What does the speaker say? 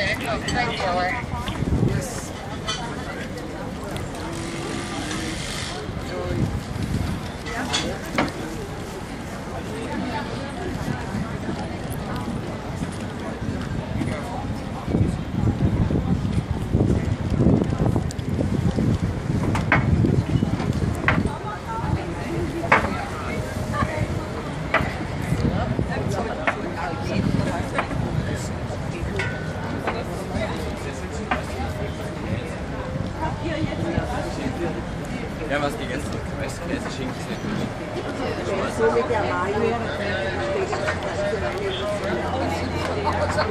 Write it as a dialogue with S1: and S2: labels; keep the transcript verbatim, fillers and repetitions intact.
S1: Ja, was gegessen? Weißt du, Käse, Schinken,
S2: So mit der Mayo.